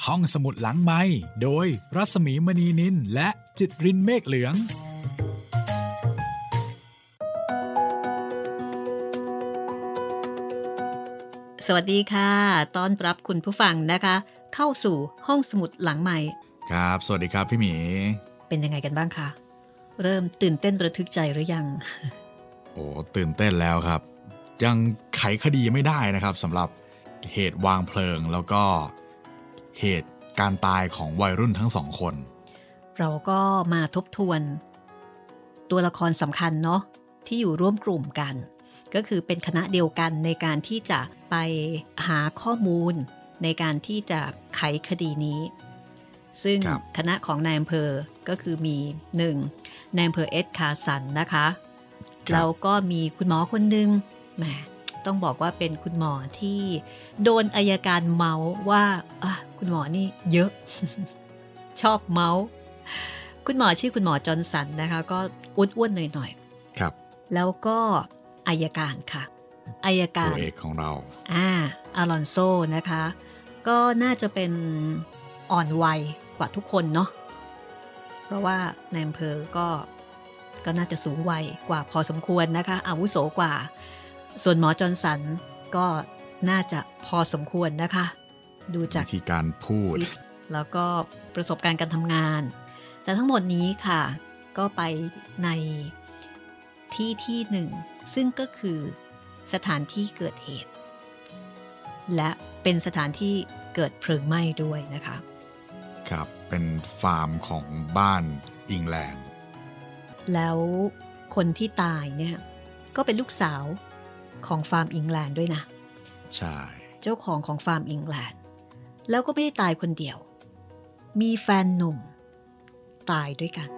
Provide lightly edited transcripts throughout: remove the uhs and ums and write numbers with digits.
ห้องสมุดหลังไมค์โดยรัศมีมณีนินและจิตรินเมฆเหลืองสวัสดีค่ะต้อนรับคุณผู้ฟังนะคะเข้าสู่ห้องสมุดหลังไมค์ครับสวัสดีครับพี่หมีเป็นยังไงกันบ้างคะเริ่มตื่นเต้นระทึกใจหรือยังโอ้ตื่นเต้นแล้วครับยังไขคดีไม่ได้นะครับสำหรับเหตุวางเพลิงแล้วก็เหตุการตายของวัยรุ่นทั้งสองคนเราก็มาทบทวนตัวละครสำคัญเนาะที่อยู่ร่วมกลุ่มกันก็คือเป็นคณะเดียวกันในการที่จะไปหาข้อมูลในการที่จะไขคดีนี้ซึ่งคณะของนายอำเภอก็คือมี1นายอำเภอเอ็ดคาสันนะคะแล้วก็มีคุณหมอคนหนึ่งแหมต้องบอกว่าเป็นคุณหมอที่โดนอัยการเมาว่าคุณหมอนี่เยอะ ชอบเมาคุณหมอชื่อคุณหมอจอห์นสันนะคะก็อ้วนๆหน่อยๆครับแล้วก็อัยการค่ะอัยการตัวเอกของเราอลอนโซนะคะก็น่าจะเป็นอ่อนวัยกว่าทุกคนเนาะเพราะว่าในอำเภอก็น่าจะสูงวัยกว่าพอสมควรนะคะอาวุโสกว่าส่วนหมอจอห์นสันก็น่าจะพอสมควรนะคะดูจากวิธีการพูดแล้วก็ประสบการณ์การทำงานแต่ทั้งหมดนี้ค่ะก็ไปในที่หนึ่งซึ่งก็คือสถานที่เกิดเหตุและเป็นสถานที่เกิดเพลิงไหม้ด้วยนะคะครับเป็นฟาร์มของบ้านอิงแลนด์แล้วคนที่ตายเนี่ยก็เป็นลูกสาวของฟาร์มอิงแลนด์ด้วยนะใช่เจ้าของฟาร์มอิงแลนด์แล้วก็ไม่ได้ตายคนเดียวมีแฟนหนุ่มตายด้วยกัน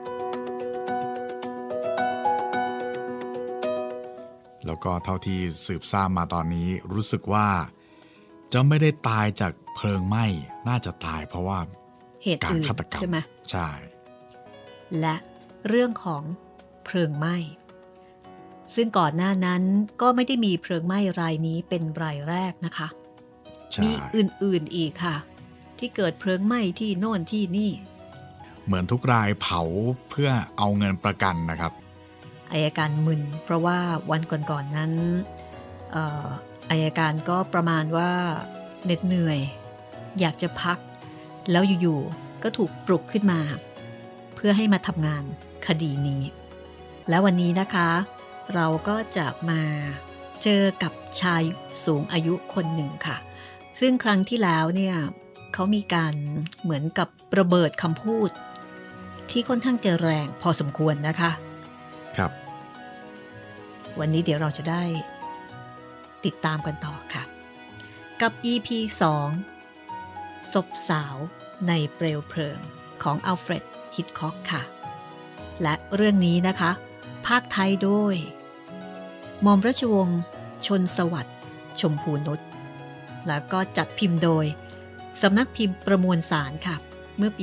แล้วก็เท่าที่สืบทราบมาตอนนี้รู้สึกว่าจะไม่ได้ตายจากเพลิงไหม้น่าจะตายเพราะว่าเหตุการฆาตกรรมใช่ไหมใช่และเรื่องของเพลิงไหม้ซึ่งก่อนหน้านั้นก็ไม่ได้มีเพลิงไหม้รายนี้เป็นรายแรกนะคะมีอื่นๆอีกค่ะที่เกิดเพลิงไหม้ที่โน่นที่นี่เหมือนทุกรายเผาเพื่อเอาเงินประกันนะครับอัยการมึนเพราะว่าวันก่อนๆนั้นอัยการก็ประมาณว่าเหน็ดเหนื่อยอยากจะพักแล้วอยู่ๆก็ถูกปลุกขึ้นมาเพื่อให้มาทำงานคดีนี้แล้ววันนี้นะคะเราก็จะมาเจอกับชายสูงอายุคนหนึ่งค่ะซึ่งครั้งที่แล้วเนี่ยเขามีการเหมือนกับระเบิดคำพูดที่ค่อนข้างจะแรงพอสมควรนะคะครับวันนี้เดี๋ยวเราจะได้ติดตามกันต่อค่ะกับ EP 2 ศพสาวในเปลวเพลิงของอัลเฟรด ฮิตค็อกค่ะและเรื่องนี้นะคะภาคไทยโดยหม่อมราชวงศ์ชนสวัสดิ์ชมพูนุชแล้วก็จัดพิมพ์โดยสำนักพิมพ์ประมวลสารค่ะเมื่อปี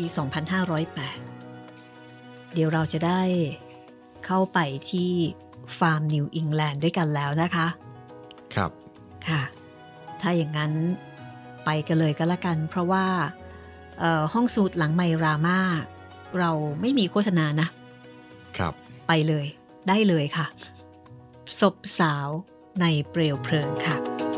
2508 เดี๋ยวเราจะได้เข้าไปที่ฟาร์มนิวอิงแลนด์ด้วยกันแล้วนะคะครับค่ะถ้าอย่างนั้นไปกันเลยก็แล้วกันเพราะว่าห้องสมุดหลังไมค์รามาเราไม่มีโฆษณานะครับไปเลยได้เลยค่ะศพสาวในเปลวเพลิงค่ะ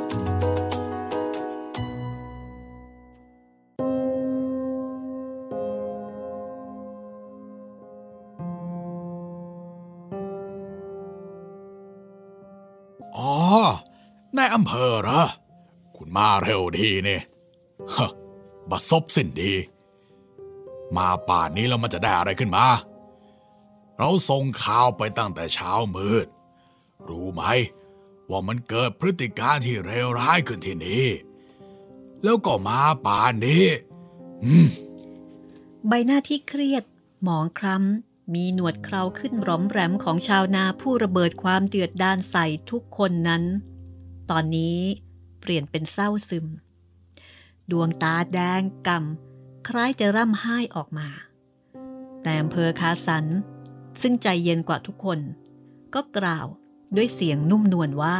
นายอำเภอเหรอคุณมาเร็วดีนี่ฮะบัดซบสิ้นดีมาป่านนี้แล้วมันจะได้อะไรขึ้นมาเราส่งข่าวไปตั้งแต่เช้ามืดรู้ไหมว่ามันเกิดพฤติการที่เลวร้ายขึ้นที่นี่แล้วก็มาป่านนี้ใบหน้าที่เครียดหมองคล้ำมีหนวดเคราขึ้นร้อมแรมของชาวนาผู้ระเบิดความเดือดดาลใส่ทุกคนนั้นตอนนี้เปลี่ยนเป็นเศร้าซึมดวงตาแดงก่ำคล้ายจะร่ำไห้ออกมาแต่อำเภอคาสันซึ่งใจเย็นกว่าทุกคนก็กล่าวด้วยเสียงนุ่มนวลว่า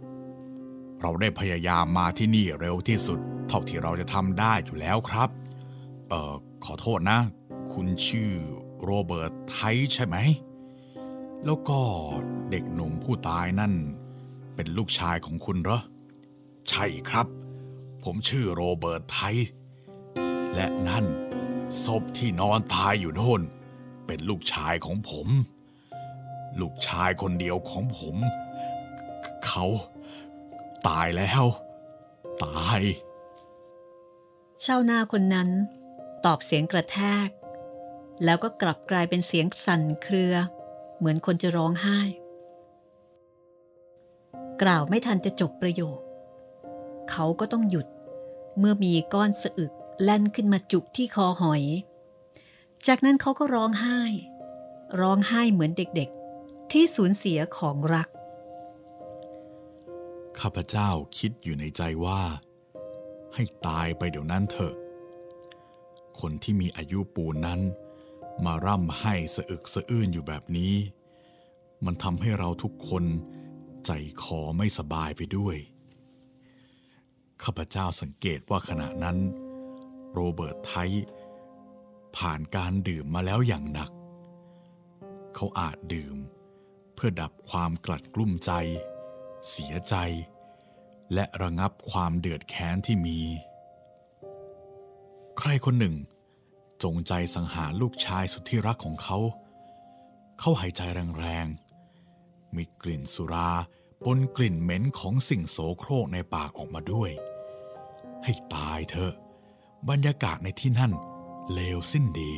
เราได้พยายามมาที่นี่เร็วที่สุดเท่าที่เราจะทำได้อยู่แล้วครับขอโทษนะคุณชื่อโรเบิร์ตไทใช่ไหมแล้วก็เด็กหนุ่มผู้ตายนั่นเป็นลูกชายของคุณเหรอใช่ครับผมชื่อโรเบิร์ตไทและนั่นศพที่นอนตายอยู่โน่นเป็นลูกชายของผมลูกชายคนเดียวของผมเขาตายแล้วตายชาวนาคนนั้นตอบเสียงกระแทกแล้วก็กลับกลายเป็นเสียงสั่นเครือเหมือนคนจะร้องไห้กล่าวไม่ทันจะจบประโยคเขาก็ต้องหยุดเมื่อมีก้อนสะอึกแล่นขึ้นมาจุกที่คอหอยจากนั้นเขาก็ร้องไห้เหมือนเด็กๆที่สูญเสียของรักข้าพเจ้าคิดอยู่ในใจว่าให้ตายไปเดี๋ยวนั้นเถอะคนที่มีอายุปูนนั้นมาร่ำไห้สะอึกสะอื้นอยู่แบบนี้มันทำให้เราทุกคนใจคอไม่สบายไปด้วยข้าพเจ้าสังเกตว่าขณะนั้นโรเบิร์ตไทผ่านการดื่มมาแล้วอย่างหนักเขาอาจดื่มเพื่อดับความกลัดกลุ้มใจเสียใจและระงับความเดือดแค้นที่มีใครคนหนึ่งจงใจสังหารลูกชายสุดที่รักของเขาหายใจแรงๆมีกลิ่นสุราปนกลิ่นเหม็นของสิ่งโสโครกในปากออกมาด้วยให้ตายเถอะบรรยากาศในที่นั่นเลวสิ้นดี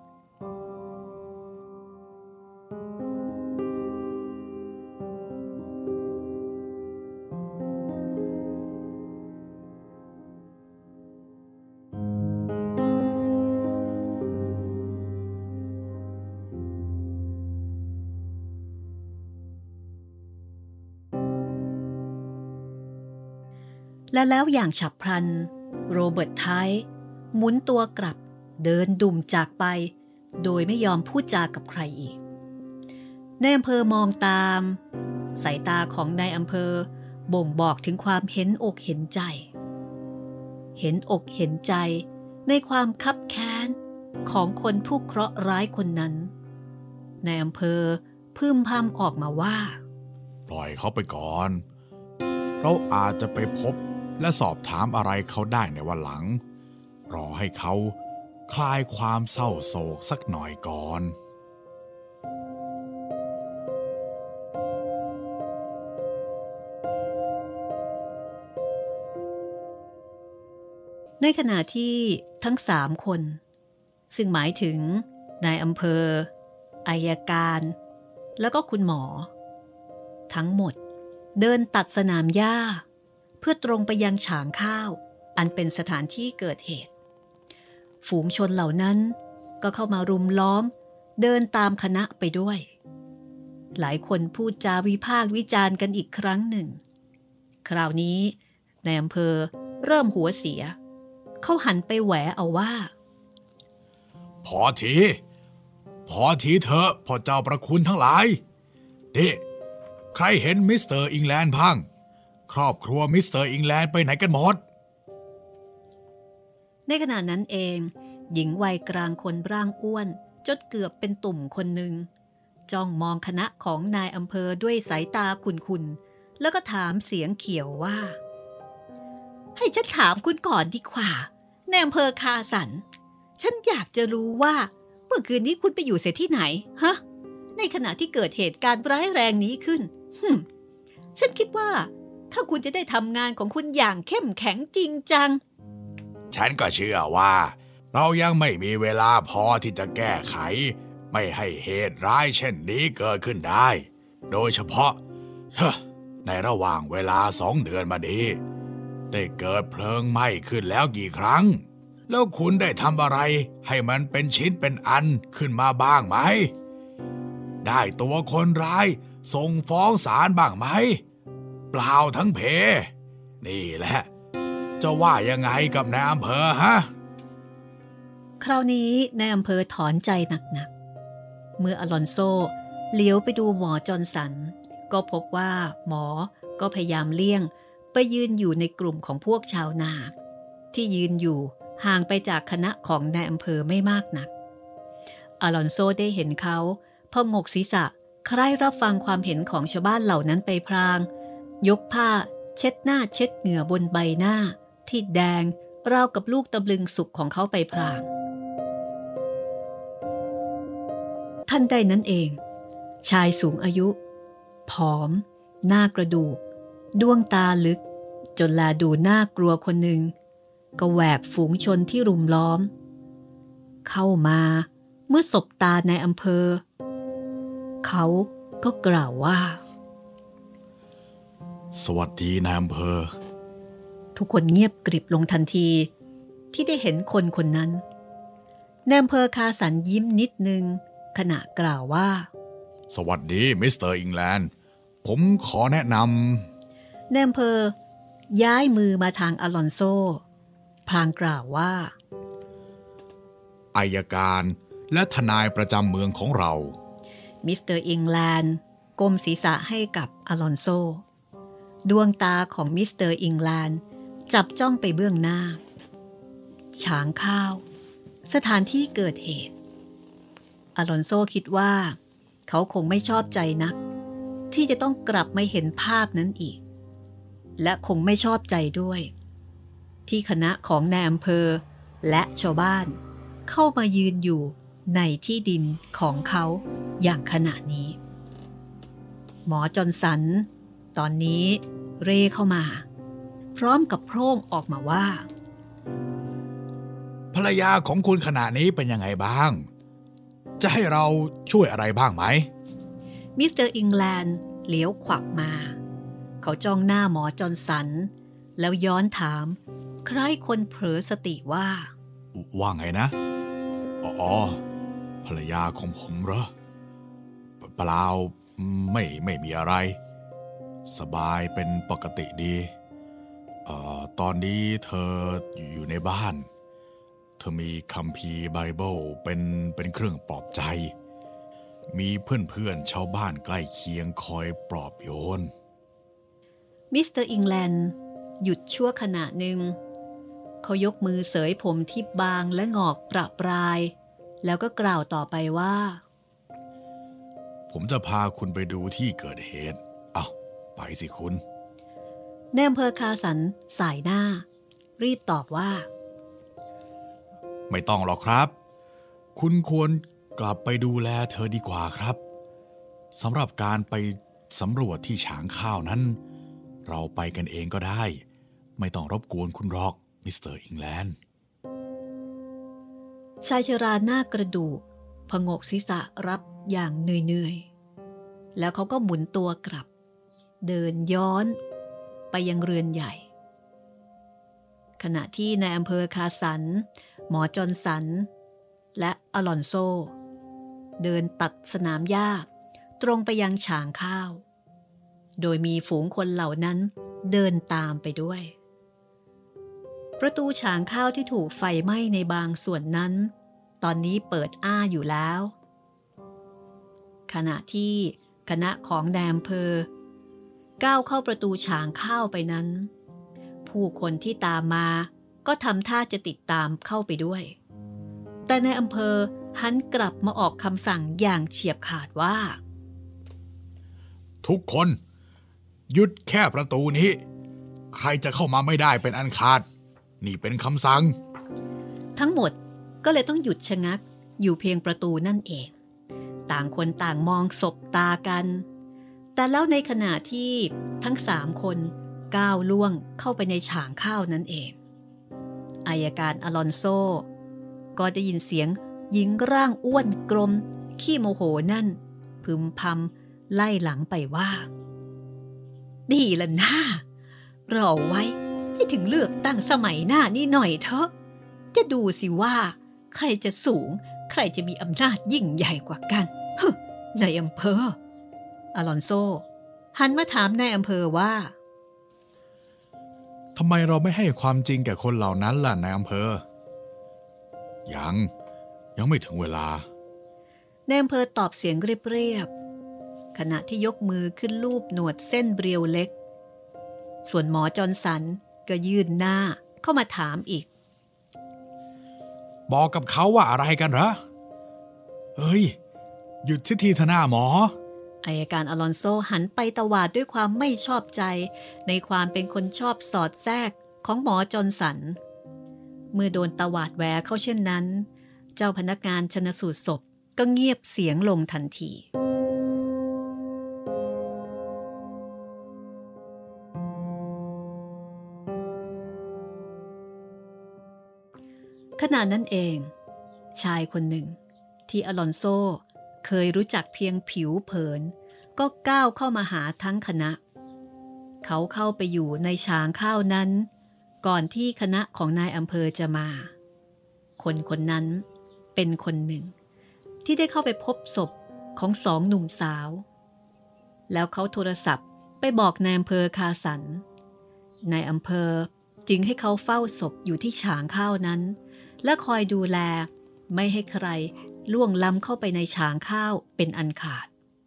และแล้วอย่างฉับพลันโรเบิร์ตไทหมุนตัวกลับเดินดุ่มจากไปโดยไม่ยอมพูดจากับใครอีกนายอำเภอมองตามสายตาของนายอำเภอบ่งบอกถึงความเห็นอกเห็นใจในความคับแค้นของคนผู้เคราะห์ร้ายคนนั้นนายอำเภอพึมพำออกมาว่าปล่อยเขาไปก่อนเราอาจจะไปพบและสอบถามอะไรเขาได้ในวันหลังรอให้เขาคลายความเศร้าโศกสักหน่อยก่อนในขณะที่ทั้ง3 คนซึ่งหมายถึงนายอำเภออัยการแล้วก็คุณหมอทั้งหมดเดินตัดสนามหญ้าเพื่อตรงไปยังฉางข้าวอันเป็นสถานที่เกิดเหตุฝูงชนเหล่านั้นก็เข้ามารุมล้อมเดินตามคณะไปด้วยหลายคนพูดจาวิพากษ์วิจารณ์กันอีกครั้งหนึ่งคราวนี้นายอำเภอเริ่มหัวเสียเขาหันไปแหวะเอาว่าพอทีเถอะพ่อเจ้าประคุณทั้งหลายนี่ใครเห็นมิสเตอร์อิงแลนด์พังครอบครัวมิสเตอร์อิงแลนด์ไปไหนกันหมดในขณะนั้นเองหญิงวัยกลางคนร่างอ้วนจนเกือบเป็นตุ่มคนหนึ่งจ้องมองคณะของนายอำเภอด้วยสายตาขุ่นๆแล้วก็ถามเสียงเขียวว่าให้ฉันถามคุณก่อนดีกว่านายอำเภอคาสันฉันอยากจะรู้ว่าเมื่อคืนนี้คุณไปอยู่เสียที่ไหนฮะในขณะที่เกิดเหตุการณ์ร้ายแรงนี้ขึ้นฉันคิดว่าถ้าคุณจะได้ทำงานของคุณอย่างเข้มแข็งจริงจังฉันก็เชื่อว่าเรายังไม่มีเวลาพอที่จะแก้ไขไม่ให้เหตุร้ายเช่นนี้เกิดขึ้นได้โดยเฉพาะในระหว่างเวลา2 เดือนมานี้ได้เกิดเพลิงไหม้ขึ้นแล้วกี่ครั้งแล้วคุณได้ทำอะไรให้มันเป็นชิ้นเป็นอันขึ้นมาบ้างไหมได้ตัวคนร้ายส่งฟ้องศาลบ้างไหมเปล่าทั้งเพนี่แหละจะว่ายังไงกับนายอำเภอฮะคราวนี้นายอำเภอถอนใจหนักๆเมื่ออลอนโซเลี้ยวไปดูหมอจอห์นสันก็พบว่าหมอก็พยายามเลี่ยงไปยืนอยู่ในกลุ่มของพวกชาวนาที่ยืนอยู่ห่างไปจากคณะของนายอำเภอไม่มากนักอลอนโซได้เห็นเขาพองกศีรษะใคร่รับฟังความเห็นของชาวบ้านเหล่านั้นไปพลางยกผ้าเช็ดหน้าเช็ดเหงื่อบนใบหน้าที่แดงราวกับลูกตำลึงสุกของเขาไปพลางทันใดนั้นเองชายสูงอายุผอมหน้ากระดูกดวงตาลึกจนแลดูน่ากลัวคนหนึ่งก็แหวกฝูงชนที่รุมล้อมเข้ามาเมื่อสบตาในอำเภอเขาก็กล่าวว่าสวัสดีนายอำเภอทุกคนเงียบกริบลงทันทีที่ได้เห็นคนคนนั้นนายอำเภอคาสันยิ้มนิดนึงขณะกล่าวว่าสวัสดีมิสเตอร์อิงแลนด์ผมขอแนะนำนายอำเภอย้ายมือมาทางอลอนโซพลางกล่าวว่าอัยการและทนายประจำเมืองของเรามิสเตอร์อิงแลนด์ก้มศีรษะให้กับอลอนโซดวงตาของมิสเตอร์อิงแลนด์จับจ้องไปเบื้องหน้าฉางข้าวสถานที่เกิดเหตุอลอนโซคิดว่าเขาคงไม่ชอบใจนักที่จะต้องกลับมาเห็นภาพนั้นอีกและคงไม่ชอบใจด้วยที่คณะของนายอำเภอและชาวบ้านเข้ามายืนอยู่ในที่ดินของเขาอย่างขณะนี้หมอจอห์นสันตอนนี้เร่เข้ามาพร้อมกับโพร่งออกมาว่าภรรยาของคุณขณะนี้เป็นยังไงบ้างจะให้เราช่วยอะไรบ้างไหมมิสเตอร์อิงแลนด์เลี้ยวขวับมาเขาจ้องหน้าหมอจอห์นสันแล้วย้อนถามใครคนเผลอสติว่าไงนะอ๋อภรรยาของผมเหรอเปล่าไม่มีอะไรสบายเป็นปกติดีตอนนี้เธออยู่ในบ้านเธอมีคัมภีร์ไบเบิลเป็นเครื่องปลอบใจมีเพื่อนชาวบ้านใกล้เคียงคอยปลอบโยนมิสเตอร์อิงแลนด์หยุดชั่วขณะหนึ่งเขายกมือเสยผมที่บางและงอกประปรายแล้วก็กล่าวต่อไปว่าผมจะพาคุณไปดูที่เกิดเหตุไปสิคุณนายอำเภอคาสันสายหน้ารีบตอบว่าไม่ต้องหรอกครับคุณควรกลับไปดูแลเธอดีกว่าครับสำหรับการไปสำรวจที่ฉางข้าวนั้นเราไปกันเองก็ได้ไม่ต้องรบกวนคุณหรอกมิสเตอร์อิงแลนด์ชายชราหน้ากระดูกผงกศีรษะรับอย่างเหนื่อยๆแล้วเขาก็หมุนตัวกลับเดินย้อนไปยังเรือนใหญ่ขณะที่นายอำเภอคาสันหมอจอห์นสันและอลอนโซเดินตัดสนามหญ้าตรงไปยังฉางข้าวโดยมีฝูงคนเหล่านั้นเดินตามไปด้วยประตูฉางข้าวที่ถูกไฟไหม้ในบางส่วนนั้นตอนนี้เปิดอ้าอยู่แล้วขณะที่คณะของนายอำเภอก้าวเข้าประตูฉางข้าวไปนั้นผู้คนที่ตามมาก็ทำท่าจะติดตามเข้าไปด้วยแต่นายอำเภอหันกลับมาออกคำสั่งอย่างเฉียบขาดว่าทุกคนหยุดแค่ประตูนี้ใครจะเข้ามาไม่ได้เป็นอันขาดนี่เป็นคำสั่งทั้งหมดก็เลยต้องหยุดชะงักอยู่เพียงประตูนั่นเองต่างคนต่างมองสบตากันแต่แล้วในขณะที่ทั้ง3 คนก้าวล่วงเข้าไปในฉางข้าวนั่นเองอัยการอลอนโซก็ได้ยินเสียงหญิงร่างอ้วนกลมขี้โมโหนั่นพึมพำไล่หลังไปว่าดีละหน้ารอไว้ให้ถึงเลือกตั้งสมัยหน้านี่หน่อยเถอะจะดูสิว่าใครจะสูงใครจะมีอำนาจยิ่งใหญ่กว่ากันนายอำเภออลอนโซหันมาถามนายอำเภอว่าทำไมเราไม่ให้ความจริงแก่คนเหล่านั้นล่ะนายอำเภอยังไม่ถึงเวลานายอำเภอตอบเสียงเรียบๆขณะที่ยกมือขึ้นลูบหนวดเส้นเรียวเล็กส่วนหมอจอห์นสันก็ยื่นหน้าเข้ามาถามอีกบอกกับเขาว่าอะไรกันเหรอเฮ้ยหยุดทีเถอะหน้าหมออัยการอลอนโซหันไปตวาดด้วยความไม่ชอบใจในความเป็นคนชอบสอดแทรกของหมอจอห์นสันเมื่อโดนตวาดแหวเข้าเช่นนั้นเจ้าพนักงานชันสูตรศพก็เงียบเสียงลงทันทีขณะนั้นเองชายคนหนึ่งที่อลอนโซเคยรู้จักเพียงผิวเผินก็ก้าวเข้ามาหาทั้งคณะเขาเข้าไปอยู่ในฉางข้าวนั้นก่อนที่คณะของนายอำเภอจะมาคนนั้นเป็นคนหนึ่งที่ได้เข้าไปพบศพของสองหนุ่มสาวแล้วเขาโทรศัพท์ไปบอกนายอำเภอคาสันนายอำเภอจึงให้เขาเฝ้าศพอยู่ที่ฉางข้าวนั้นและคอยดูแลไม่ให้ใครล่วงล้ำเข้าไปในฉางข้าวเป็นอันขาด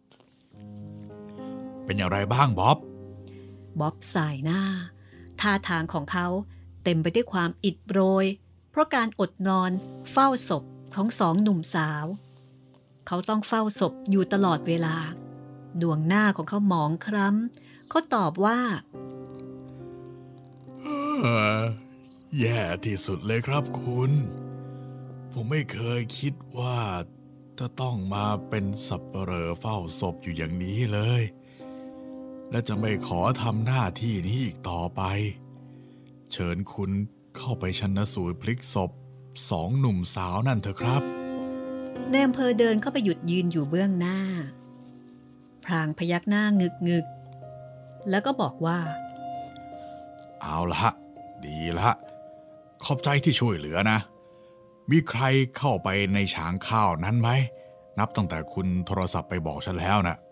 เป็นอย่างไรบ้างบ๊อบสายหน้าท่าทางของเขาเต็มไปด้วยความอิดโรยเพราะการอดนอนเฝ้าศพของสองหนุ่มสาวเขาต้องเฝ้าศพอยู่ตลอดเวลาดวงหน้าของเขาหมองคล้ำเขาตอบว่าแย่ที่สุดเลยครับคุณผมไม่เคยคิดว่าจะต้องมาเป็นสับเปลอเฝ้าศพอยู่อย่างนี้เลยและจะไม่ขอทำหน้าที่นี้อีกต่อไปเชิญคุณเข้าไปชันสูตรพลิกศพสองหนุ่มสาวนั่นเถอะครับนายอำเภอเดินเข้าไปหยุดยืนอยู่เบื้องหน้าพลางพยักหน้างึกแล้วก็บอกว่าเอาละดีละขอบใจที่ช่วยเหลือนะมีใครเข้าไปในฉางข้าวนั้นไหมนับตั้งแต่คุณโทรศัพท์ไปบอกฉันแล้วนะ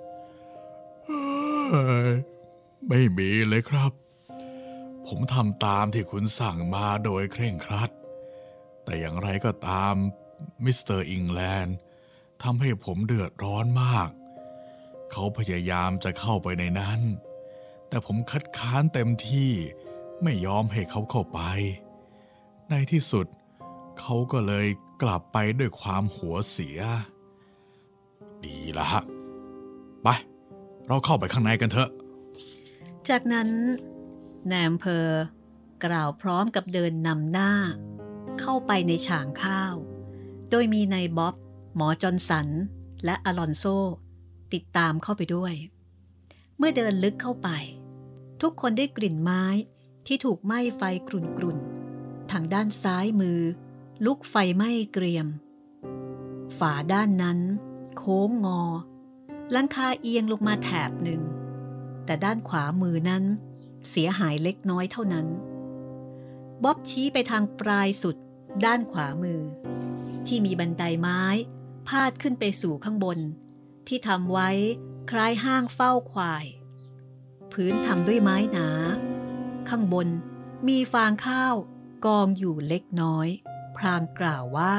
ไม่มีเลยครับผมทำตามที่คุณสั่งมาโดยเคร่งครัดแต่อย่างไรก็ตามมิสเตอร์อิงแลนด์ทำให้ผมเดือดร้อนมากเขาพยายามจะเข้าไปในนั้นแต่ผมคัดค้านเต็มที่ไม่ยอมให้เขาเข้าไปในที่สุดเขาก็เลยกลับไปด้วยความหัวเสียดีละไปเราเข้าไปข้างในกันเถอะจากนั้นนายอำเภอกล่าวพร้อมกับเดินนำหน้าเข้าไปในฉางข้าวโดยมีนายบ๊อบหมอจอห์นสันและอลอนโซติดตามเข้าไปด้วยเมื่อเดินลึกเข้าไปทุกคนได้กลิ่นไม้ที่ถูกไหม้ไฟกรุ่นๆทางด้านซ้ายมือลุกไฟไหม้เกรียมฝาด้านนั้นโค้งงอหลังคาเอียงลงมาแถบหนึ่งแต่ด้านขวามือนั้นเสียหายเล็กน้อยเท่านั้นบ๊อบชี้ไปทางปลายสุดด้านขวามือที่มีบันไดไม้พาดขึ้นไปสู่ข้างบนที่ทำไว้คล้ายห้างเฝ้าควายพื้นทำด้วยไม้หนาข้างบนมีฟางข้าวกองอยู่เล็กน้อยพลางกล่าวว่า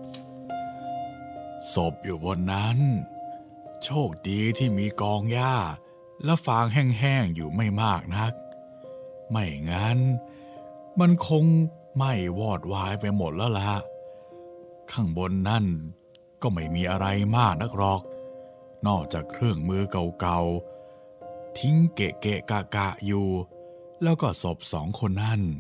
ศพอยู่บนนั้นโชคดีที่มีกองหญ้าและฟางแห้งๆอยู่ไม่มากนักไม่งั้นมันคงไหม้วอดวายไปหมดแล้วล่ะข้างบนนั่นก็ไม่มีอะไรมากนักหรอกนอกจากเครื่องมือเก่าๆทิ้งเกะเกะกะอยู่แล้วก็ศพสองคนนั่น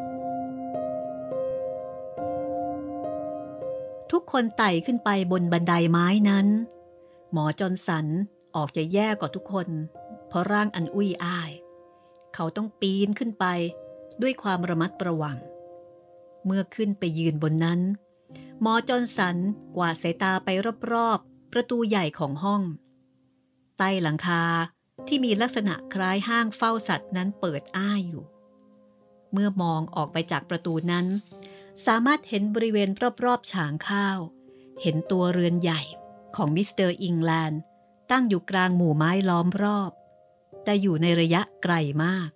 ทุกคนไต่ขึ้นไปบนบันไดไม้นั้นหมอจอห์นสันออกจะแย่กว่าทุกคนเพราะร่างอันอุ้ยอ้ายเขาต้องปีนขึ้นไปด้วยความระมัดระวังเมื่อขึ้นไปยืนบนนั้นหมอจอห์นสันกวาดสายตาไปรอบๆประตูใหญ่ของห้องใต้หลังคาที่มีลักษณะคล้ายห้างเฝ้าสัตว์นั้นเปิดอ้าอยู่เมื่อมองออกไปจากประตูนั้นสามารถเห็นบริเวณรอบๆฉางข้าวเห็นตัวเรือนใหญ่ของมิสเตอร์อิงแลนด์ตั้งอยู่กลางหมู่ไม้ล้อมรอบแต่อยู่ในระยะไกลมาก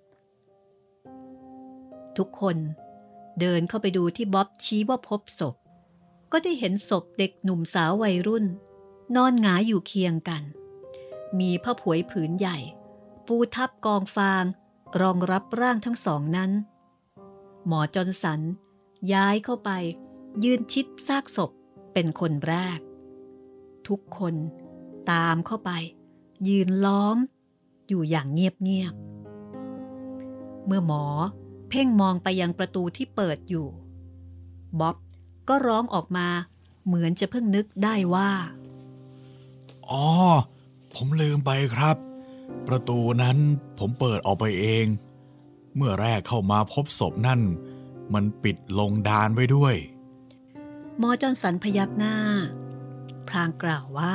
ทุกคนเดินเข้าไปดูที่บ๊อบชี้ว่าพบศพก็ได้เห็นศพเด็กหนุ่มสาววัยรุ่นนอนหงายอยู่เคียงกันมีผ้าผุยผืนใหญ่ปูทับกองฟางรองรับร่างทั้งสองนั้นหมอจอห์นสันย้ายเข้าไปยืนชิดซากศพเป็นคนแรกทุกคนตามเข้าไปยืนล้อมอยู่อย่างเงียบๆเมื่อหมอเพ่งมองไปยังประตูที่เปิดอยู่บ๊อบก็ร้องออกมาเหมือนจะเพิ่งนึกได้ว่าอ๋อผมลืมไปครับประตูนั้นผมเปิดออกไปเองเมื่อแรกเข้ามาพบศพนั่นมันปิดลงดานไว้ด้วยหมอจอห์นสันพยักหน้าพลางกล่าวว่า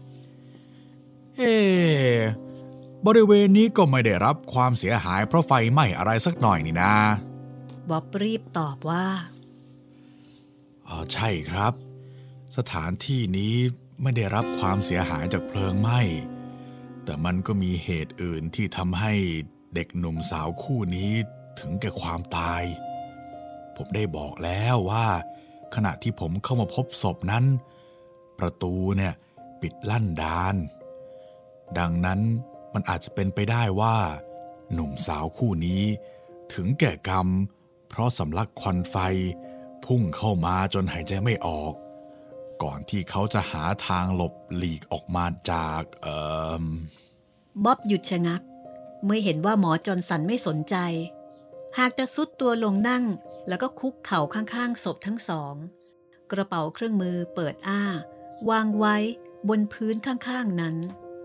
บริเวณนี้ก็ไม่ได้รับความเสียหายเพราะไฟไหม้อะไรสักหน่อยนี่นะบ๊อบรีบตอบว่าใช่ครับสถานที่นี้ไม่ได้รับความเสียหายจากเพลิงไหม้แต่มันก็มีเหตุอื่นที่ทำให้เด็กหนุ่มสาวคู่นี้ถึงแก่ความตายผมได้บอกแล้วว่าขณะที่ผมเข้ามาพบศพนั้นประตูเนี่ยปิดลั่นดานดังนั้นมันอาจจะเป็นไปได้ว่าหนุ่มสาวคู่นี้ถึงแก่กรรมเพราะสำลักควันไฟพุ่งเข้ามาจนหายใจไม่ออกก่อนที่เขาจะหาทางหลบหลีกออกมาจากบ๊อบหยุดชะงักเมื่อเห็นว่าหมอจอห์นสันไม่สนใจหากจะซุดตัวลงนั่งแล้วก็คุกเข่าข้างๆศพทั้งสองกระเป๋าเครื่องมือเปิดอ้าวางไว้บนพื้นข้างๆนั้น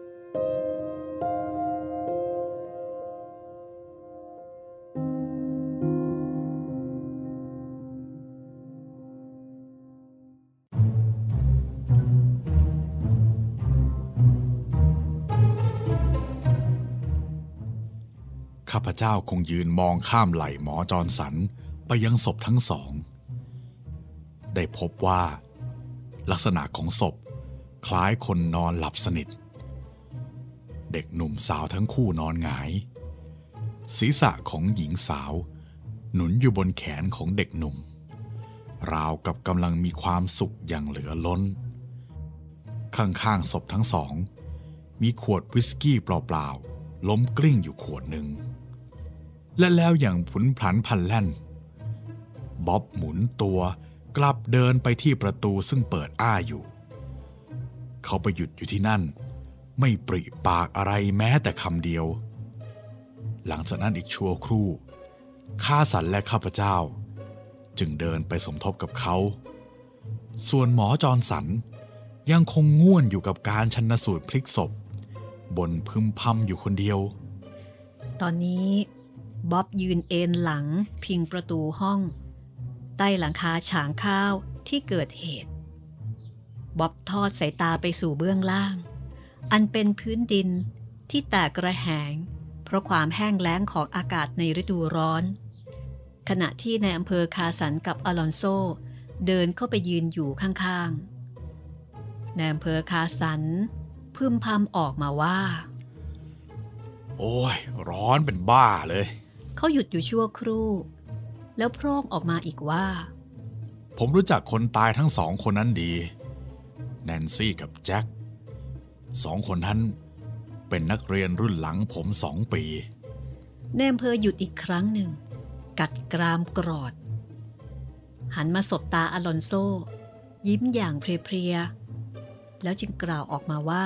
ข้าพเจ้าคงยืนมองข้ามไหล่หมอจอห์นสันไปยังศพทั้งสองได้พบว่าลักษณะของศพคล้ายคนนอนหลับสนิทเด็กหนุ่มสาวทั้งคู่นอนหงายศีรษะของหญิงสาวหนุนอยู่บนแขนของเด็กหนุ่มราวกับกำลังมีความสุขอย่างเหลือล้นข้างๆศพทั้งสองมีขวดวิสกี้เปล่าๆล้มกลิ้งอยู่ขวดหนึ่งและแล้วอย่างผุนผันพันแล่นบ๊อบหมุนตัวกลับเดินไปที่ประตูซึ่งเปิดอ้าอยู่เขาไปหยุดอยู่ที่นั่นไม่ปริปากอะไรแม้แต่คำเดียวหลังจากนั้นอีกชั่วครู่ข้าสันและข้าพเจ้าจึงเดินไปสมทบกับเขาส่วนหมอจอห์นสันยังคงง่วนอยู่กับการชันสูตรพลิกศพบนพึมพำอยู่คนเดียวตอนนี้บ๊อบยืนเอนหลังพิงประตูห้องใต้หลังคาฉางข้าวที่เกิดเหตุบ๊อบทอดสายตาไปสู่เบื้องล่างอันเป็นพื้นดินที่แตกระแหงเพราะความแห้งแล้งของอากาศในฤดูร้อนขณะที่ในอำเภอคาสันกับอลอนโซเดินเข้าไปยืนอยู่ข้างๆในอำเภอคาสันพึมพำออกมาว่าโอ้ยร้อนเป็นบ้าเลยเขาหยุดอยู่ชั่วครู่แล้วโพร่งออกมาอีกว่าผมรู้จักคนตายทั้งสองคนนั้นดีแนนซี่กับแจ็คสองคนนั้นเป็นนักเรียนรุ่นหลังผม2 ปีในอำเภอหยุดอีกครั้งหนึ่งกัดกรามกรอดหันมาสบตาอลอนโซยิ้มอย่างเพลียๆแล้วจึงกล่าวออกมาว่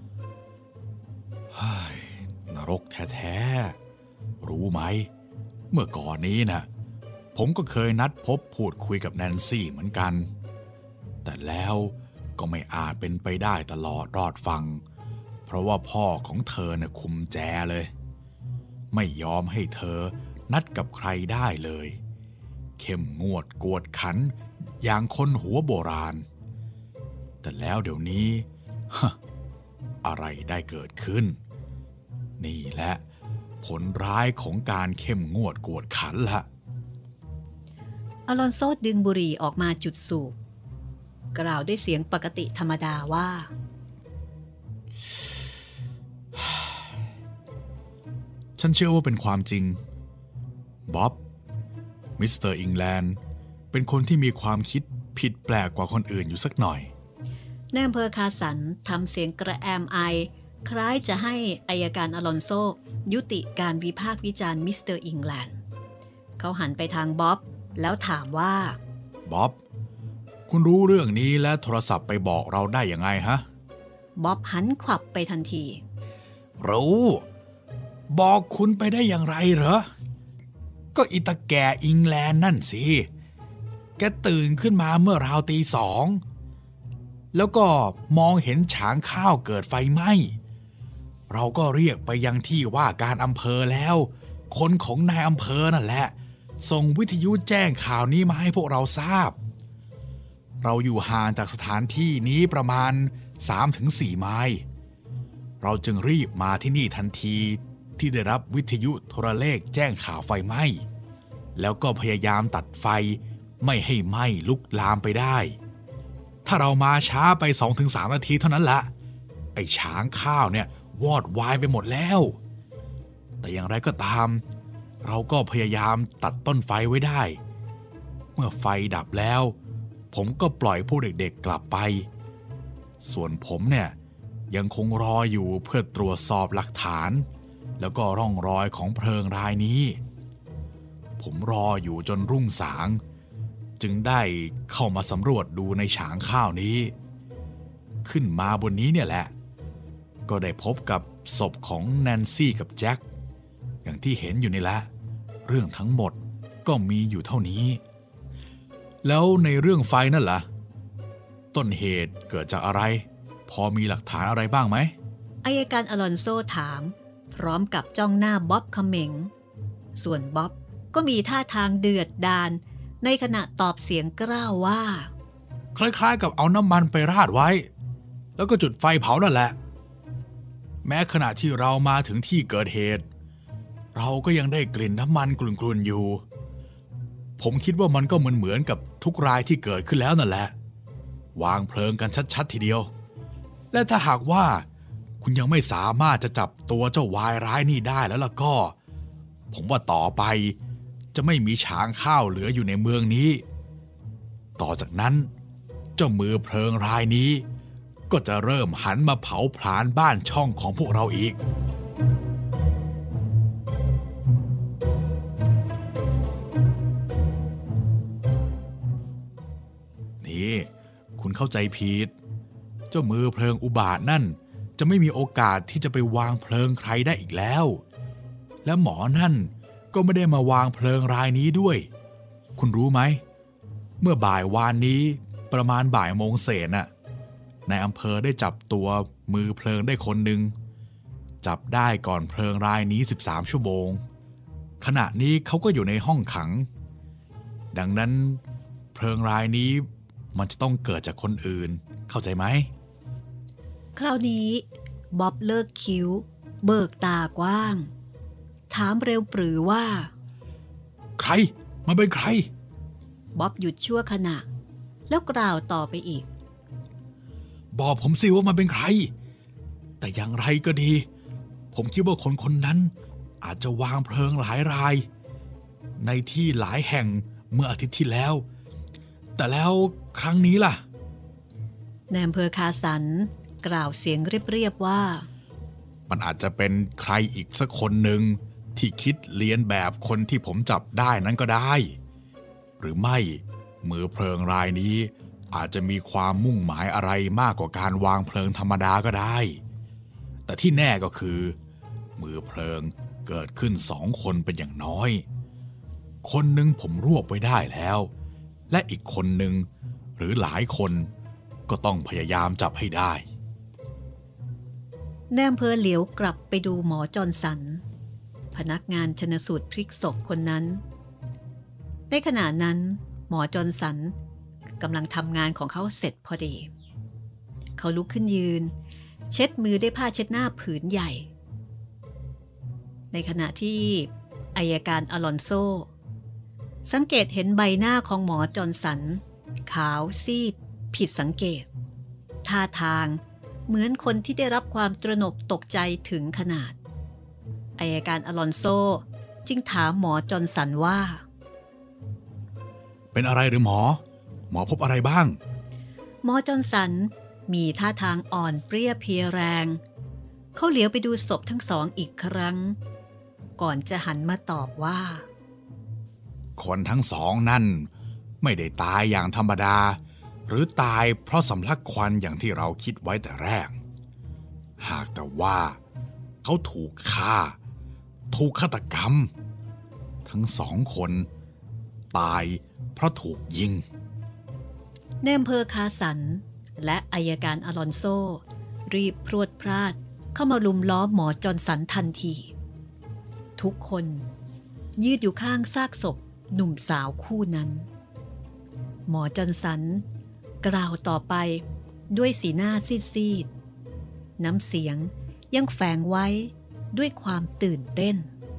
านรกแท้ๆรู้ไหมเมื่อก่อนนี้นะผมก็เคยนัดพบพูดคุยกับแนนซี่เหมือนกันแต่แล้วก็ไม่อาจเป็นไปได้ตลอดรอดฟังเพราะว่าพ่อของเธอน่ะคุมแจเลยไม่ยอมให้เธอนัดกับใครได้เลยเข้มงวดกวดขันอย่างคนหัวโบราณแต่แล้วเดี๋ยวนี้อะไรได้เกิดขึ้นนี่แหละผลร้ายของการเข้มงวดกวดขันละอลอนโซดึงบุหรี่ออกมาจุดสูบกล่าวด้วยเสียงปกติธรรมดาว่าฉันเชื่อว่าเป็นความจริงบ๊อบมิสเตอร์อิงแลนด์เป็นคนที่มีความคิดผิดแปลกกว่าคนอื่นอยู่สักหน่อยในอำเภอคาสันทำเสียงกระแอมไอคล้ายจะให้อัยการอลอนโซยุติการวิพากษ์วิจารณ์มิสเตอร์อิงแลนด์เขาหันไปทางบ๊อบแล้วถามว่าบ๊อบคุณรู้เรื่องนี้และโทรศัพท์ไปบอกเราได้ยังไงฮะบ๊อบหันขวับไปทันทีรู้บอกคุณไปได้อย่างไรเหรอก็อิตาแก่อิงแลนด์นั่นสิแกตื่นขึ้นมาเมื่อราวตี 2แล้วก็มองเห็นฉางข้าวเกิดไฟไหม้เราก็เรียกไปยังที่ว่าการอำเภอแล้วคนของนายอำเภอนั่นแหละส่งวิทยุแจ้งข่าวนี้มาให้พวกเราทราบเราอยู่ห่างจากสถานที่นี้ประมาณ 3-4 ไมล์เราจึงรีบมาที่นี่ทันทีที่ได้รับวิทยุโทรเลขแจ้งข่าวไฟไหม้แล้วก็พยายามตัดไฟไม่ให้ไหม้ลุกลามไปได้ถ้าเรามาช้าไป 2-3 นาทีเท่านั้นละไอ้ช้างข้าวเนี่ยวอดวายไปหมดแล้วแต่อย่างไรก็ตามเราก็พยายามตัดต้นไฟไว้ได้เมื่อไฟดับแล้วผมก็ปล่อยพวกเด็กๆกลับไปส่วนผมเนี่ยยังคงรออยู่เพื่อตรวจสอบหลักฐานแล้วก็ร่องรอยของเพลิงรายนี้ผมรออยู่จนรุ่งสางจึงได้เข้ามาสำรวจดูในฉางข้าวนี้ขึ้นมาบนนี้เนี่ยแหละก็ได้พบกับศพของแนนซี่กับแจ็คอย่างที่เห็นอยู่นี่แหละเรื่องทั้งหมดก็มีอยู่เท่านี้แล้วในเรื่องไฟนั่นล่ะต้นเหตุเกิดจากอะไรพอมีหลักฐานอะไรบ้างไหมอัยการอลอนโซถามพร้อมกับจ้องหน้าบ๊อบเขม็งส่วนบ๊อบก็มีท่าทางเดือดดาลในขณะตอบเสียงกล้าวว่าคล้ายๆกับเอาน้ำมันไปราดไว้แล้วก็จุดไฟเผานั่นแหละแม้ขณะที่เรามาถึงที่เกิดเหตุเราก็ยังได้กลิ่นน้ำมันกลุ่นๆอยู่ผมคิดว่ามันก็เหมือนกับทุกรายที่เกิดขึ้นแล้วนั่นแหละวางเพลิงกันชัดๆทีเดียวและถ้าหากว่าคุณยังไม่สามารถจะจับตัวเจ้าวายร้ายนี่ได้แล้วล่ะก็ผมว่าต่อไปจะไม่มีช้างข้าวเหลืออยู่ในเมืองนี้ต่อจากนั้นเจ้ามือเพลิงรายนี้ก็จะเริ่มหันมาเผาผลาญบ้านช่องของพวกเราอีกนี่คุณเข้าใจผิดเจ้ามือเพลิงอุบาทนั่นจะไม่มีโอกาสที่จะไปวางเพลิงใครได้อีกแล้วและหมอนั่นก็ไม่ได้มาวางเพลิงรายนี้ด้วยคุณรู้ไหมเมื่อบ่ายวานนี้ประมาณบ่ายโมงเศษน่ะนายอำเภอได้จับตัวมือเพลิงได้คนหนึ่งจับได้ก่อนเพลิงรายนี้13 ชั่วโมงขณะนี้เขาก็อยู่ในห้องขังดังนั้นเพลิงรายนี้มันจะต้องเกิดจากคนอื่นเข้าใจไหมคราวนี้บ๊อบเลิกคิ้วเบิกตากว้างถามเร็วปรือว่าใครมันเป็นใครบ๊อบหยุดชั่วขณะแล้วกล่าวต่อไปอีกบอกผมสิว่ามันเป็นใครแต่อย่างไรก็ดีผมคิดว่าคนนั้นอาจจะวางเพลิงหลายรายในที่หลายแห่งเมื่ออาทิตย์ที่แล้วแต่แล้วครั้งนี้ล่ะนายอำเภอคาสันกล่าวเสียงเรียบๆว่ามันอาจจะเป็นใครอีกสักคนหนึ่งที่คิดเลียนแบบคนที่ผมจับได้นั้นก็ได้หรือไม่มือเพลิงรายนี้อาจจะมีความมุ่งหมายอะไรมากกว่าการวางเพลิงธรรมดาก็ได้แต่ที่แน่ก็คือมือเพลิงเกิดขึ้น2 คนเป็นอย่างน้อยคนหนึ่งผมรวบไว้ได้แล้วและอีกคนหนึ่งหรือหลายคนก็ต้องพยายามจับให้ได้นายอำเภอเหลียวกลับไปดูหมอจอห์นสันพนักงานชันสูตรพลิกศพคนนั้นในขณะนั้นหมอจอห์นสันกำลังทำงานของเขาเสร็จพอดีเขาลุกขึ้นยืนเช็ดมือด้วยผ้าเช็ดหน้าผืนใหญ่ในขณะที่อัยการอลอนโซสังเกตเห็นใบหน้าของหมอจอห์นสันขาวซีดผิดสังเกตท่าทางเหมือนคนที่ได้รับความตระหนกตกใจถึงขนาดอัยการอลอนโซจึงถามหมอจอห์นสันว่าเป็นอะไรหรือหมอพบอะไรบ้างหมอจอห์นสันมีท่าทางอ่อนเปรี้ยเพลียแรงเขาเหลียวไปดูศพทั้ง2อีกครั้งก่อนจะหันมาตอบว่าคนทั้ง2นั่นไม่ได้ตายอย่างธรรมดาหรือตายเพราะสำลักควันอย่างที่เราคิดไว้แต่แรกหากแต่ว่าเขาถูกฆ่าถูกฆาตกรรมทั้งสองคนตายเพราะถูกยิงในอำเภอคาสันและอัยการอลอนโซรีบพรวดพราดเข้ามาลุมล้อมหมอจอห์นสันทันทีทุกคนยืดอยู่ข้างซากศพหนุ่มสาวคู่นั้นหมอจอห์นสันกล่าวต่อไปด้วยสีหน้าซีดๆน้ำเสียงยังแฝงไว้ด้วยความตื่นเต้น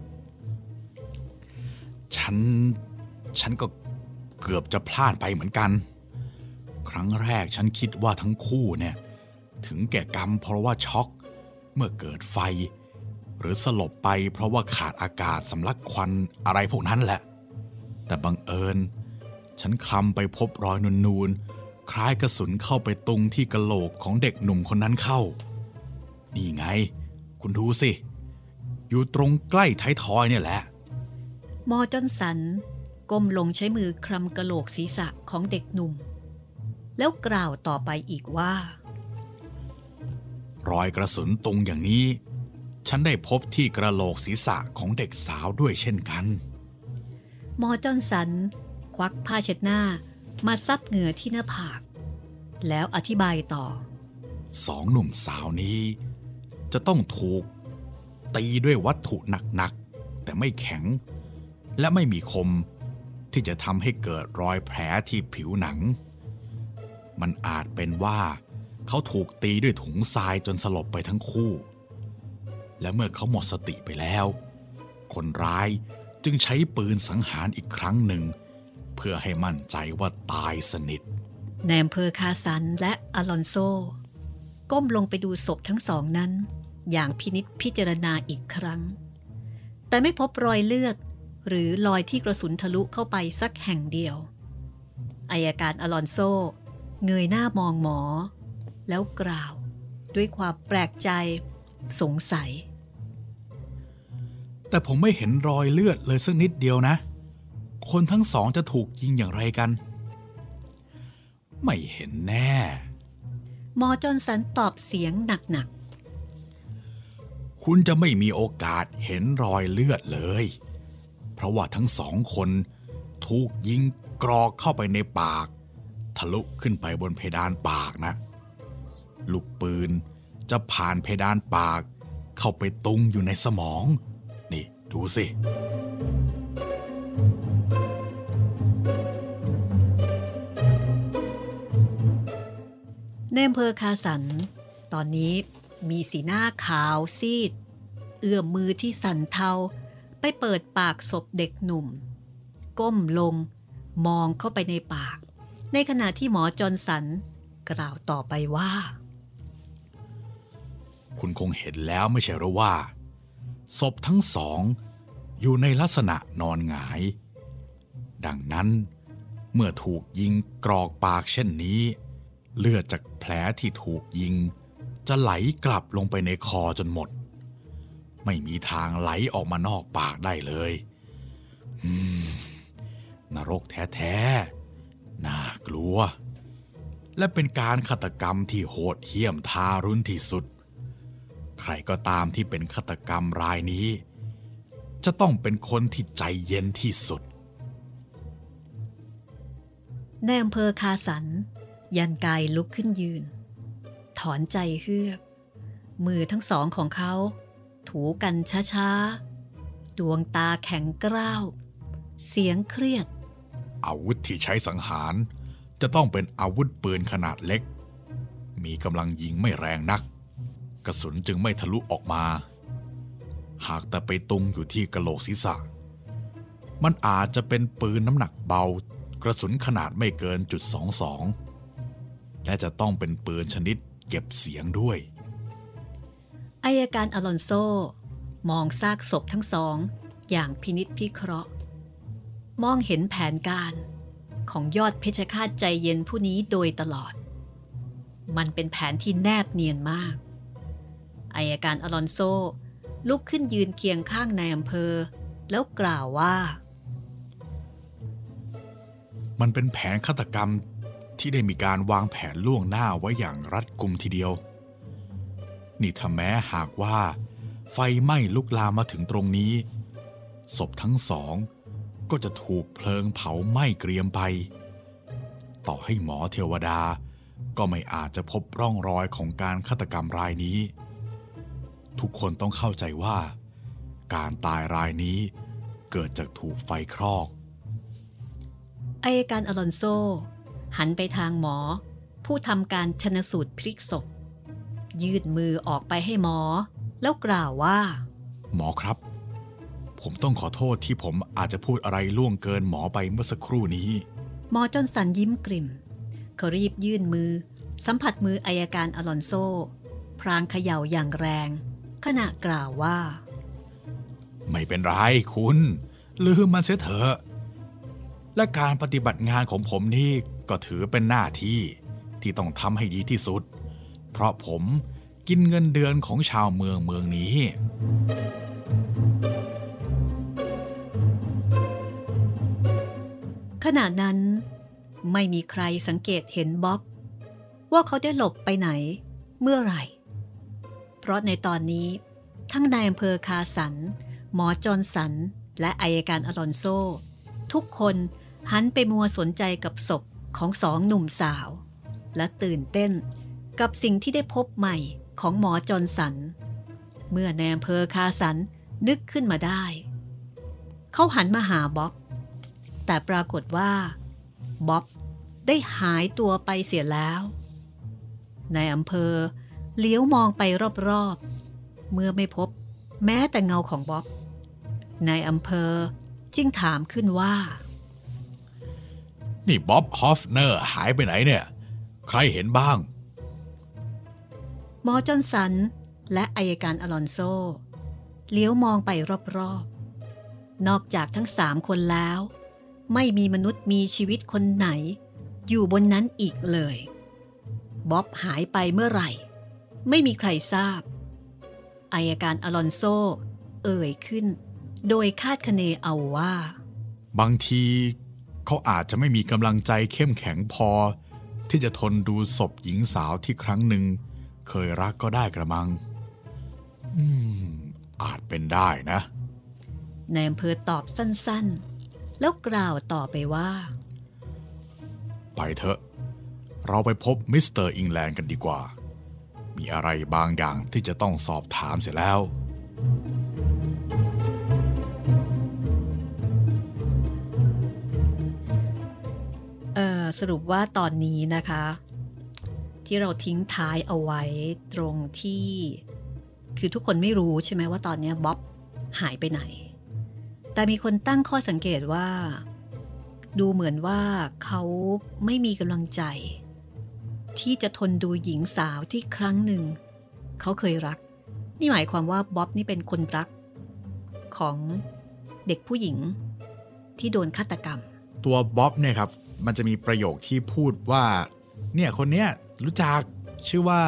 ฉันก็เกือบจะพลาดไปเหมือนกันครั้งแรกฉันคิดว่าทั้งคู่เนี่ยถึงแก่กรรมเพราะว่าช็อกเมื่อเกิดไฟหรือสลบไปเพราะว่าขาดอากาศสำลักควันอะไรพวกนั้นแหละแต่บังเอิญฉันคลำไปพบรอยนูนๆคล้ายกระสุนเข้าไปตุงที่กะโหลกของเด็กหนุ่มคนนั้นเข้านี่ไงคุณดูสิอยู่ตรงใกล้ท้ายทอยเนี่ยแหละหมอจอห์นสันก้มลงใช้มือคลำกะโหลกศีรษะของเด็กหนุ่มแล้วกล่าวต่อไปอีกว่ารอยกระสุนตุงอย่างนี้ฉันได้พบที่กระโหลกศีรษะของเด็กสาวด้วยเช่นกันหมอจอห์นสันควักผ้าเช็ดหน้ามาซับเหงื่อที่หน้าผากแล้วอธิบายต่อสองหนุ่มสาวนี้จะต้องถูกตีด้วยวัตถุหนักๆแต่ไม่แข็งและไม่มีคมที่จะทำให้เกิดรอยแผลที่ผิวหนังมันอาจเป็นว่าเขาถูกตีด้วยถุงทรายจนสลบไปทั้งคู่และเมื่อเขาหมดสติไปแล้วคนร้ายจึงใช้ปืนสังหารอีกครั้งหนึ่งเพื่อให้มั่นใจว่าตายสนิทในอำเภอคาซันและอลอนโซก้มลงไปดูศพทั้งสองนั้นอย่างพินิจพิจารณาอีกครั้งแต่ไม่พบรอยเลือดหรือรอยที่กระสุนทะลุเข้าไปสักแห่งเดียวอัยการอลอนโซเงยหน้ามองหมอแล้วกล่าวด้วยความแปลกใจสงสัยแต่ผมไม่เห็นรอยเลือดเลยสักนิดเดียวนะคนทั้งสองจะถูกยิงอย่างไรกันไม่เห็นแน่หมอจอห์นสันตอบเสียงหนักๆคุณจะไม่มีโอกาสเห็นรอยเลือดเลยเพราะว่าทั้งสองคนถูกยิงกรอกเข้าไปในปากทะลุขึ้นไปบนเพดานปากนะลูกปืนจะผ่านเพดานปากเข้าไปตุงอยู่ในสมองนี่ดูสิในอำเภอคาสันตอนนี้มีสีหน้าขาวซีดเอื้อมมือที่สั่นเทาไปเปิดปากศพเด็กหนุ่มก้มลงมองเข้าไปในปากในขณะที่หมอจอห์นสันกล่าวต่อไปว่าคุณคงเห็นแล้วไม่ใช่หรือว่าศพทั้งสองอยู่ในลักษณะนอนหงายดังนั้นเมื่อถูกยิงกรอกปากเช่นนี้เลือดจากแผลที่ถูกยิงจะไหลกลับลงไปในคอจนหมดไม่มีทางไหลออกมานอกปากได้เลยนรกแท้ๆน่ากลัวและเป็นการฆาตกรรมที่โหดเหี้ยมทารุณที่สุดใครก็ตามที่เป็นฆาตกรรมรายนี้จะต้องเป็นคนที่ใจเย็นที่สุดในอำเภอคาสันยันกายลุกขึ้นยืนถอนใจเฮือกมือทั้งสองของเขาถูกันช้าๆดวงตาแข็งกร้าวเสียงเครียดอาวุธที่ใช้สังหารจะต้องเป็นอาวุธปืนขนาดเล็กมีกำลังยิงไม่แรงนักกระสุนจึงไม่ทะลุออกมาหากแต่ไปตุงอยู่ที่กะโหลกศีรษะมันอาจจะเป็นปืนน้ำหนักเบากระสุนขนาดไม่เกิน.22และจะต้องเป็นปืนชนิดเก็บเสียงด้วยอัยการอลอนโซมองซากศพทั้งสองอย่างพินิจพิเคราะห์มองเห็นแผนการของยอดเพชฌฆาตใจเย็นผู้นี้โดยตลอดมันเป็นแผนที่แนบเนียนมากอัยการอลอนโซลุกขึ้นยืนเคียงข้างนายอำเภอแล้วกล่าวว่ามันเป็นแผนฆาตกรรมที่ได้มีการวางแผนล่วงหน้าไว้อย่างรัดกุมทีเดียวนี่ถ้าแม้หากว่าไฟไหม้ลุกลามมาถึงตรงนี้ศพทั้งสองก็จะถูกเพลิงเผาไหม้เกรียมไปต่อให้หมอเทวดาก็ไม่อาจจะพบร่องรอยของการฆาตกรรมรายนี้ทุกคนต้องเข้าใจว่าการตายรายนี้เกิดจากถูกไฟคลอกอัยการอลอนโซหันไปทางหมอผู้ทำการชันสูตรพลิกศพยืดมือออกไปให้หมอแล้วกล่าวว่าหมอครับผมต้องขอโทษที่ผมอาจจะพูดอะไรล่วงเกินหมอไปเมื่อสักครู่นี้หมอจอห์นสันยิ้มกริ่มเขารีบยื่นมือสัมผัสมืออัยการอลอนโซพรางเขย่าอย่างแรงขณะกล่าวว่าไม่เป็นไรคุณลืมมันเสียเถอะและการปฏิบัติงานของผมนี่ก็ถือเป็นหน้าที่ที่ต้องทำให้ดีที่สุดเพราะผมกินเงินเดือนของชาวเมืองนี้ขณะนั้นไม่มีใครสังเกตเห็นบ๊อบว่าเขาได้หลบไปไหนเมื่อไหร่เพราะในตอนนี้ทั้งนายอำเภอคาสันหมอจอห์นสันและอัยการอลอนโซทุกคนหันไปมัวสนใจกับศพของสองหนุ่มสาวและตื่นเต้นกับสิ่งที่ได้พบใหม่ของหมอจอห์นสันเมื่อนายอำเภอคาสันนึกขึ้นมาได้เขาหันมาหาบ๊อบแต่ปรากฏว่าบ๊อบได้หายตัวไปเสียแล้วนายอำเภอเลี้ยวมองไปรอบๆเมื่อไม่พบแม้แต่เงาของบ๊อบนายอำเภอจึงถามขึ้นว่านี่บ๊อบฮอฟเนอร์หายไปไหนเนี่ยใครเห็นบ้างหมอจอห์นสันและอัยการอลอนโซเลี้ยวมองไปรอบๆนอกจากทั้ง3 คนแล้วไม่มีมนุษย์มีชีวิตคนไหนอยู่บนนั้นอีกเลยบ๊อบหายไปเมื่อไหร่ไม่มีใครทราบอัยการอลอนโซเอ่ยขึ้นโดยคาดคะเนเอาว่าบางทีเขาอาจจะไม่มีกำลังใจเข้มแข็งพอที่จะทนดูศพหญิงสาวที่ครั้งหนึ่งเคยรักก็ได้กระมังอาจเป็นได้นะนายอำเภอตอบสั้นๆแล้วกล่าวต่อไปว่าไปเถอะเราไปพบมิสเตอร์อิงแลนด์กันดีกว่ามีอะไรบางอย่างที่จะต้องสอบถามเสียแล้วสรุปว่าตอนนี้นะคะที่เราทิ้งท้ายเอาไว้ตรงที่คือทุกคนไม่รู้ใช่ไหมว่าตอนนี้บ๊อบหายไปไหนแต่มีคนตั้งข้อสังเกตว่าดูเหมือนว่าเขาไม่มีกำลังใจที่จะทนดูหญิงสาวที่ครั้งหนึ่งเขาเคยรักนี่หมายความว่าบ๊อบนี่เป็นคนรักของเด็กผู้หญิงที่โดนฆาตกรรมตัวบ๊อบเนี่ยครับมันจะมีประโยคที่พูดว่าเนี่ยคนเนี้ยรู้จักชื่อว่า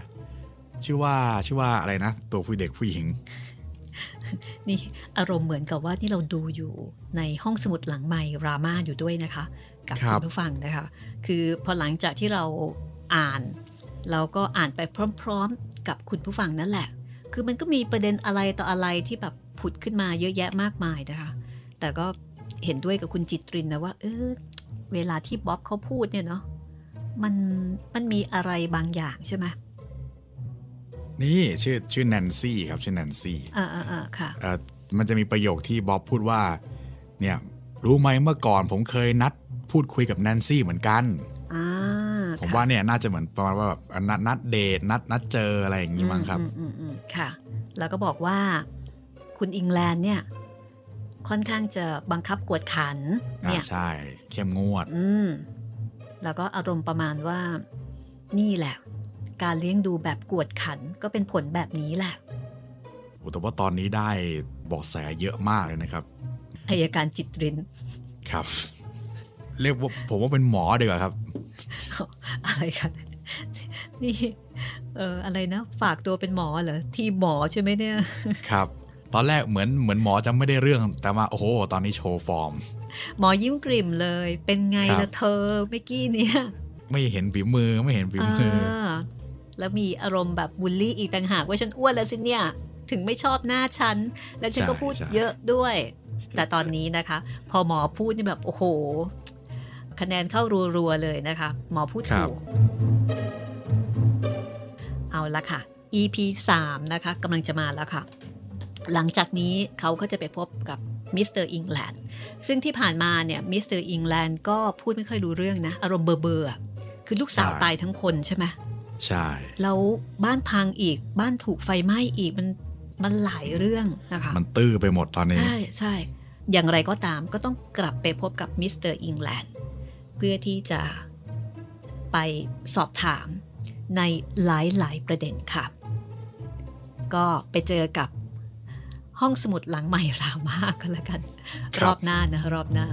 อะไรนะตัวผู้เด็กผู้หญิงนี่อารมณ์เหมือนกับว่าที่เราดูอยู่ในห้องสมุดหลังไมค์รามาอยู่ด้วยนะคะกับคุณผู้ฟังนะคะคือพอหลังจากที่เราอ่านเราก็อ่านไปพร้อมๆกับคุณผู้ฟังนั่นแหละคือมันก็มีประเด็นอะไรต่ออะไรที่แบบผุดขึ้นมาเยอะแยะมากมายนะคะแต่ก็เห็นด้วยกับคุณจิตรินนะว่าเวลาที่บ๊อบเขาพูดเนี่ยเนาะมันมีอะไรบางอย่างใช่ไหมนี่ชื่อแนนซี่ครับชื่อแนนซี่ค่ะมันจะมีประโยคที่บ๊อบพูดว่าเนี่ยรู้ไหมเมื่อก่อนผมเคยนัดพูดคุยกับแนนซี่เหมือนกันผมว่าเนี่ยน่าจะเหมือนประมาณว่าแบบนัดเดทนัดเจออะไรอย่างนี้มั้งครับค่ะแล้วก็บอกว่าคุณอิงแลนด์เนี่ยค่อนข้างจะบังคับกวดขันเนี่ยใช่เข้มงวดแล้วก็อารมณ์ประมาณว่านี่แหละการเลี้ยงดูแบบกวดขันก็เป็นผลแบบนี้แหละแต่ว่าตอนนี้ได้เบาะแสเยอะมากเลยนะครับอัยการจิตรินครับเรียกว่าผมว่าเป็นหมอดีกว่าครับอะไรกันนี่อะไรนะฝากตัวเป็นหมอเหรอที่หมอใช่ไหมเนี่ยครับตอนแรกเหมือนหมอจะไม่ได้เรื่องแต่มาโอ้โหตอนนี้โชว์ฟอร์มหมอยิ้มกริ่มเลยเป็นไงล่ะเธอเมื่อกี้เนี่ยไม่เห็นฝีมือแล้วมีอารมณ์แบบบูลลี่อีกต่างหากว่าฉันอ้วนแล้วสิเนี่ยถึงไม่ชอบหน้าฉันแล้วฉันก็พูดเยอะด้วยแต่ตอนนี้นะคะพอหมอพูดนี่แบบโอ้โหคะแนนเข้ารัวๆเลยนะคะหมอพูดถูกเอาละค่ะ EP 3นะคะกำลังจะมาแล้วค่ะหลังจากนี้เขาก็จะไปพบกับมิสเตอร์อิงแลนด์ซึ่งที่ผ่านมาเนี่ยมิสเตอร์อิงแลนด์ก็พูดไม่ค่อยรู้เรื่องนะอารมณ์เบอร์คือลูกสาวตายทั้งคนใช่ไหมใช่แล้วบ้านพังอีกบ้านถูกไฟไหม้อีกมันหลายเรื่องนะคะมันตื้อไปหมดตอนนี้ใช่อย่างไรก็ตามก็ต้องกลับไปพบกับมิสเตอร์อิงแลนด์เพื่อที่จะไปสอบถามในหลายประเด็นค่ะก็ไปเจอกับห้องสมุดหลังใหม่รามาก็แล้วกันรอบหน้านะรอบหน้า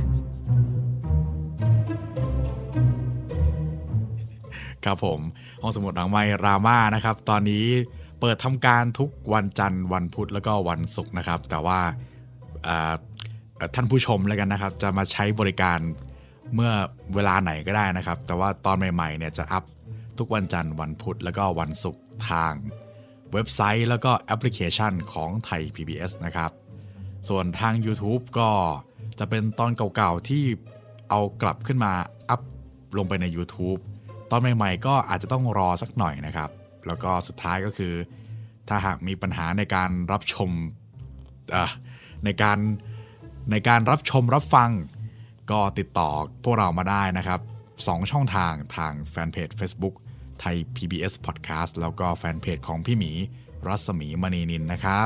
ครับผมห้องสมุดหลังใหม่รามานะครับตอนนี้เปิดทำการทุกวันจันทร์วันพุธแล้วก็วันศุกร์นะครับแต่ว่าท่านผู้ชมแล้วกันนะครับจะมาใช้บริการเมื่อเวลาไหนก็ได้นะครับแต่ว่าตอนใหม่ๆเนี่ยจะอัพทุกวันจันทร์วันพุธแล้วก็วันศุกร์ทางเว็บไซต์แล้วก็แอปพลิเคชันของไทย PBS นะครับส่วนทาง YouTube ก็จะเป็นตอนเก่าๆที่เอากลับขึ้นมาอัพลงไปใน YouTube ตอนใหม่ๆก็อาจจะต้องรอสักหน่อยนะครับแล้วก็สุดท้ายก็คือถ้าหากมีปัญหาในการรับชมในการรับชมรับฟังก็ติดต่อพวกเรามาได้นะครับ2ช่องทางแฟนเพจ Facebook ไทย PBS Podcast แล้วก็แฟนเพจของพี่หมีรัศมีมณีนินนะครับ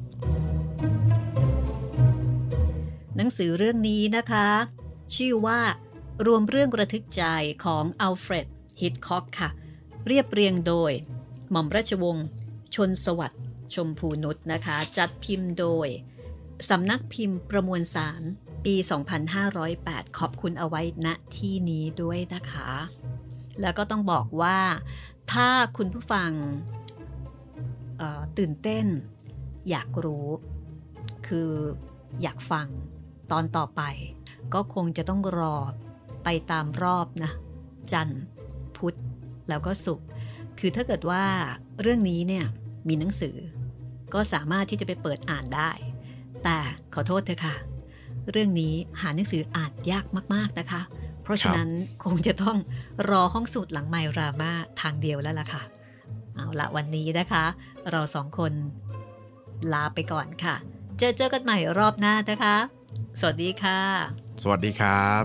หนังสือเรื่องนี้นะคะชื่อว่ารวมเรื่องระทึกใจของอัลเฟรดฮิตค็อกค่ะเรียบเรียงโดยหม่อมราชวงศ์ชนสวัสดิ์ชมพูนุชนะคะจัดพิมพ์โดยสำนักพิมพ์ประมวลสารปี 2508 ขอบคุณเอาไว้ณที่นี้ด้วยนะคะแล้วก็ต้องบอกว่าถ้าคุณผู้ฟังตื่นเต้นอยากรู้คืออยากฟังตอนต่อไปก็คงจะต้องรอไปตามรอบนะจันทร์พุธแล้วก็ศุกร์คือถ้าเกิดว่าเรื่องนี้เนี่ยมีหนังสือก็สามารถที่จะไปเปิดอ่านได้แต่ขอโทษเถอะค่ะเรื่องนี้หาหนังสืออ่านยากมากๆนะคะเพราะฉะนั้นคงจะต้องรอห้องสูตรหลังไมค์รามาทางเดียวแล้วล่ะค่ะเอาละวันนี้นะคะเราสองคนลาไปก่อนค่ะเจอกันใหม่รอบหน้านะคะสวัสดีค่ะสวัสดีครับ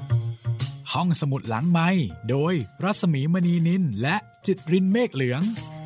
ห้องสมุดหลังไมค์โดยรัศมีมณีนินและจิตรินเมฆเหลือง